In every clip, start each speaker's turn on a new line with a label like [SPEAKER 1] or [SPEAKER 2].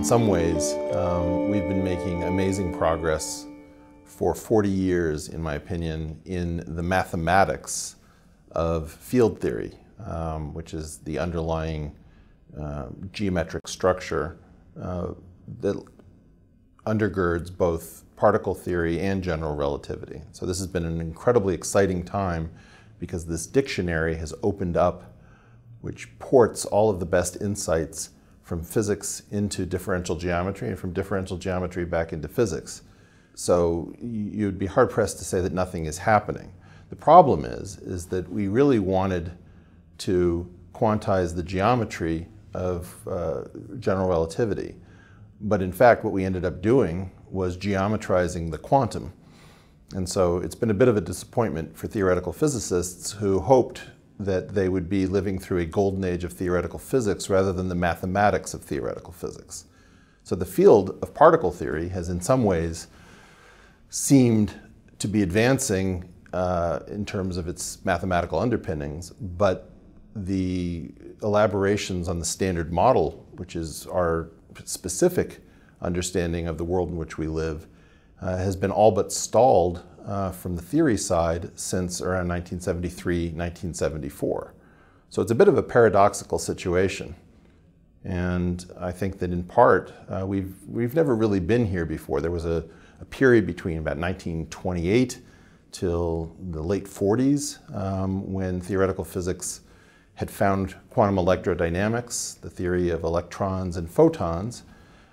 [SPEAKER 1] In some ways, we've been making amazing progress for 40 years, in my opinion, in the mathematics of field theory, which is the underlying geometric structure that undergirds both particle theory and general relativity. So this has been an incredibly exciting time because this dictionary has opened up, which ports all of the best insights from physics into differential geometry and from differential geometry back into physics. So you'd be hard-pressed to say that nothing is happening. The problem is that we really wanted to quantize the geometry of general relativity. But in fact, what we ended up doing was geometrizing the quantum. And so it's been a bit of a disappointment for theoretical physicists who hoped that they would be living through a golden age of theoretical physics rather than the mathematics of theoretical physics. So the field of particle theory has in some ways seemed to be advancing in terms of its mathematical underpinnings, but the elaborations on the standard model, which is our specific understanding of the world in which we live, has been all but stalled from the theory side since around 1973, 1974. So it's a bit of a paradoxical situation. And I think that in part, we've never really been here before. There was a period between about 1928 till the late 40s when theoretical physics had found quantum electrodynamics, the theory of electrons and photons,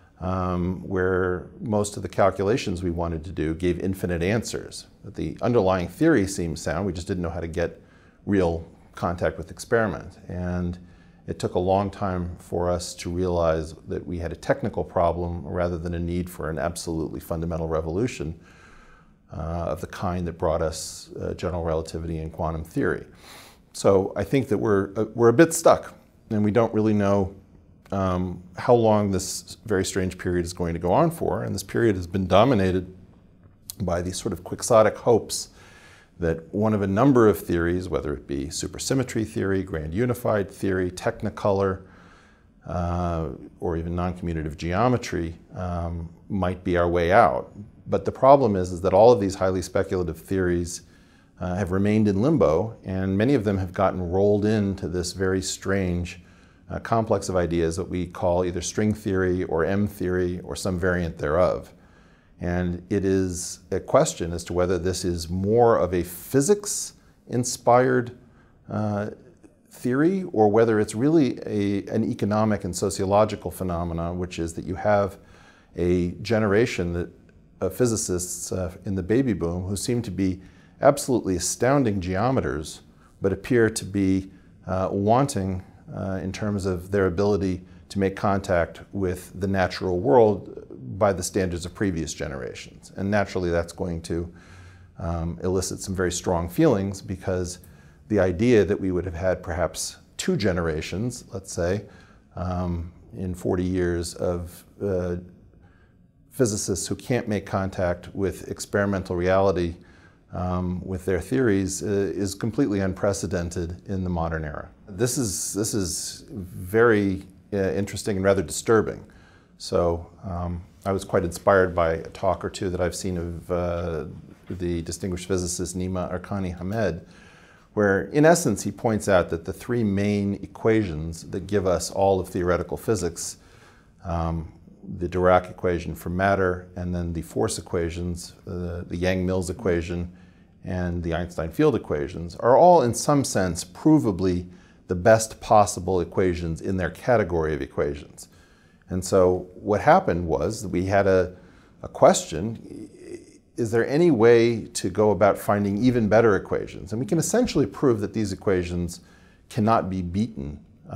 [SPEAKER 1] where most of the calculations we wanted to do gave infinite answers. But the underlying theory seemed sound, we just didn't know how to get real contact with experiment. And it took a long time for us to realize that we had a technical problem rather than a need for an absolutely fundamental revolution of the kind that brought us general relativity and quantum theory. So I think that we're a bit stuck, and we don't really know how long this very strange period is going to go on for. And this period has been dominated by these sort of quixotic hopes that one of a number of theories, whether it be supersymmetry theory, grand unified theory, technicolor, or even non-commutative geometry, might be our way out. But the problem is that all of these highly speculative theories have remained in limbo, and many of them have gotten rolled into this very strange complex of ideas that we call either string theory or M theory or some variant thereof. And it is a question as to whether this is more of a physics-inspired theory or whether it's really an economic and sociological phenomenon, which is that you have a generation of physicists in the baby boom who seem to be absolutely astounding geometers, but appear to be wanting in terms of their ability to make contact with the natural world by the standards of previous generations. And naturally that's going to elicit some very strong feelings, because the idea that we would have had perhaps two generations, let's say, in 40 years of physicists who can't make contact with experimental reality with their theories is completely unprecedented in the modern era. This is very interesting and rather disturbing. So I was quite inspired by a talk or two that I've seen of the distinguished physicist Nima Arkani-Hamed, where in essence he points out that the three main equations that give us all of theoretical physics, the Dirac equation for matter, and then the force equations, the Yang-Mills equation, and the Einstein field equations, are all in some sense provably the best possible equations in their category of equations. And so what happened was that we had a question: is there any way to go about finding even better equations? And we can essentially prove that these equations cannot be beaten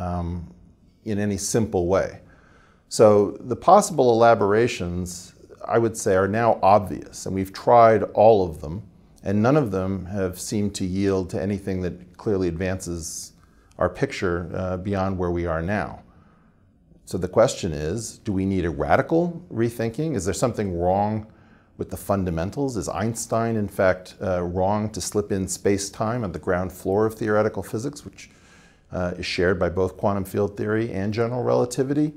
[SPEAKER 1] in any simple way. So the possible elaborations, I would say, are now obvious, and we've tried all of them, and none of them have seemed to yield to anything that clearly advances our picture beyond where we are now. So the question is, do we need a radical rethinking? Is there something wrong with the fundamentals? Is Einstein, in fact, wrong to slip in space-time at the ground floor of theoretical physics, which is shared by both quantum field theory and general relativity?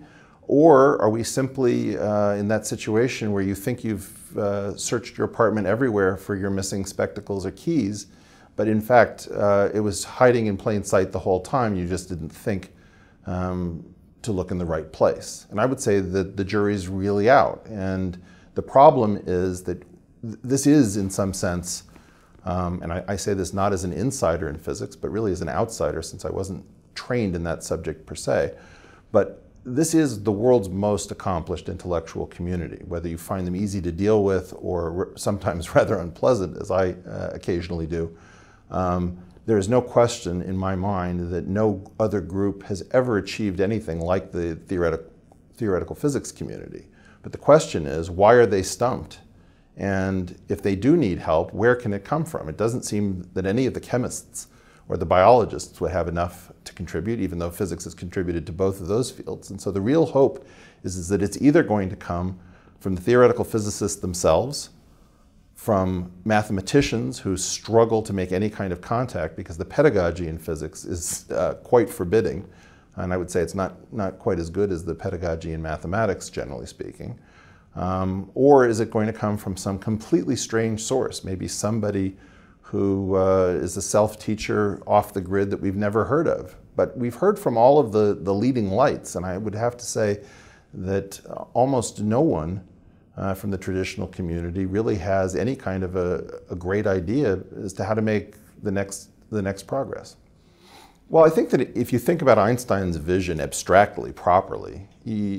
[SPEAKER 1] Or are we simply in that situation where you think you've searched your apartment everywhere for your missing spectacles or keys, but in fact it was hiding in plain sight the whole time, you just didn't think to look in the right place? And I would say that the jury's really out. And the problem is that this is, in some sense, and I say this not as an insider in physics, but really as an outsider, since I wasn't trained in that subject per se, but this is the world's most accomplished intellectual community, whether you find them easy to deal with or sometimes rather unpleasant, as I occasionally do. There is no question in my mind that no other group has ever achieved anything like the theoretical physics community. But the question is, why are they stumped? And if they do need help, where can it come from? It doesn't seem that any of the chemists or the biologists would have enough to contribute, even though physics has contributed to both of those fields. And so the real hope is that it's either going to come from the theoretical physicists themselves, from mathematicians who struggle to make any kind of contact because the pedagogy in physics is quite forbidding. And I would say it's not quite as good as the pedagogy in mathematics, generally speaking. Or is it going to come from some completely strange source, maybe somebody who is a self-teacher off the grid that we've never heard of? But we've heard from all of the leading lights, and I would have to say that almost no one from the traditional community really has any kind of a great idea as to how to make the next progress. Well, I think that if you think about Einstein's vision abstractly, properly,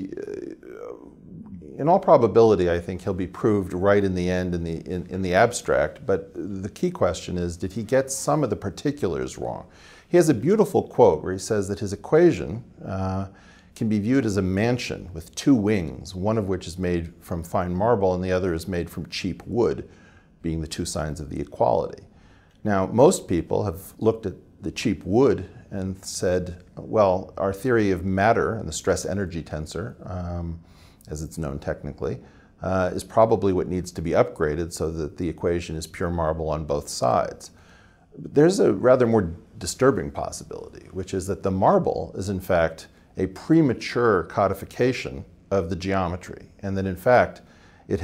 [SPEAKER 1] in all probability, I think he'll be proved right in the end in the abstract, but the key question is, did he get some of the particulars wrong? He has a beautiful quote where he says that his equation can be viewed as a mansion with two wings, one of which is made from fine marble and the other is made from cheap wood, being the two signs of the equality. Now, most people have looked at the cheap wood and said, well, our theory of matter and the stress-energy tensor, as it's known technically, is probably what needs to be upgraded so that the equation is pure marble on both sides. But there's a rather more disturbing possibility, which is that the marble is in fact a premature codification of the geometry, and that in fact it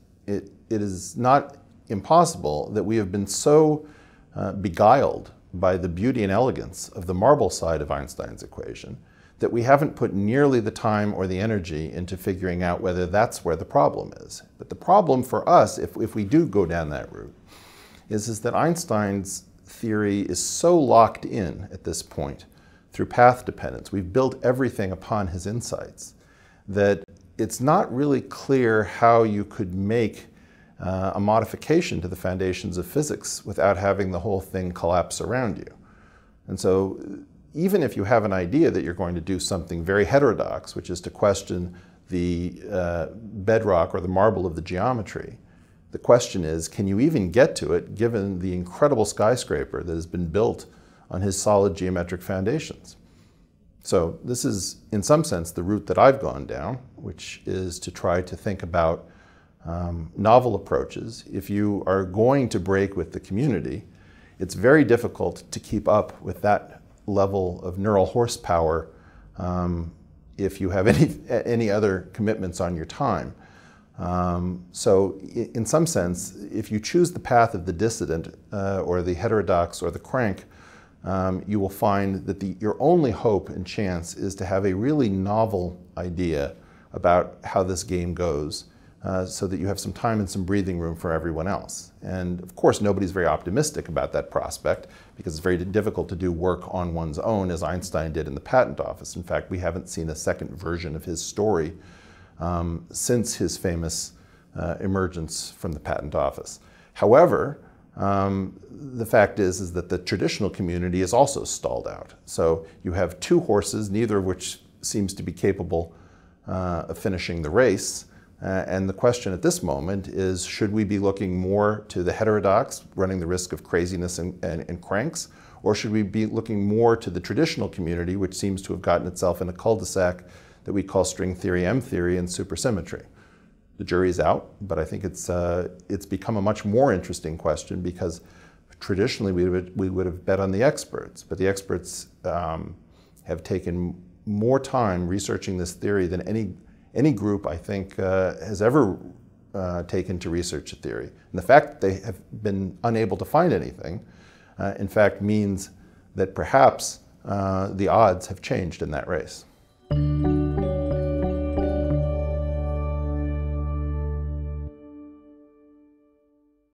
[SPEAKER 1] is not impossible that we have been so beguiled by the beauty and elegance of the marble side of Einstein's equation that we haven't put nearly the time or the energy into figuring out whether that's where the problem is. But the problem for us, if we do go down that route, is that Einstein's theory is so locked in at this point through path dependence. We've built everything upon his insights that it's not really clear how you could make a modification to the foundations of physics without having the whole thing collapse around you. And so even if you have an idea that you're going to do something very heterodox, which is to question the bedrock or the marble of the geometry, the question is, can you even get to it given the incredible skyscraper that has been built on his solid geometric foundations? So this is, in some sense, the route that I've gone down, which is to try to think about novel approaches. If you are going to break with the community, it's very difficult to keep up with that level of neural horsepower if you have any other commitments on your time. So in some sense, if you choose the path of the dissident or the heterodox or the crank, you will find that your only hope and chance is to have a really novel idea about how this game goes, so that you have some time and some breathing room for everyone else. And of course, nobody's very optimistic about that prospect because it's very difficult to do work on one's own, as Einstein did in the patent office. In fact, we haven't seen a second version of his story since his famous emergence from the patent office. However, the fact is that the traditional community is also stalled out. So you have two horses, neither of which seems to be capable of finishing the race. And the question at this moment is, should we be looking more to the heterodox, running the risk of craziness and cranks, or should we be looking more to the traditional community, which seems to have gotten itself in a cul-de-sac that we call string theory, M theory, and supersymmetry? The jury's out, but I think it's become a much more interesting question because traditionally we would have bet on the experts, but the experts have taken more time researching this theory than any group, I think, has ever taken to research a theory. And the fact that they have been unable to find anything, in fact, means that perhaps the odds have changed in that race.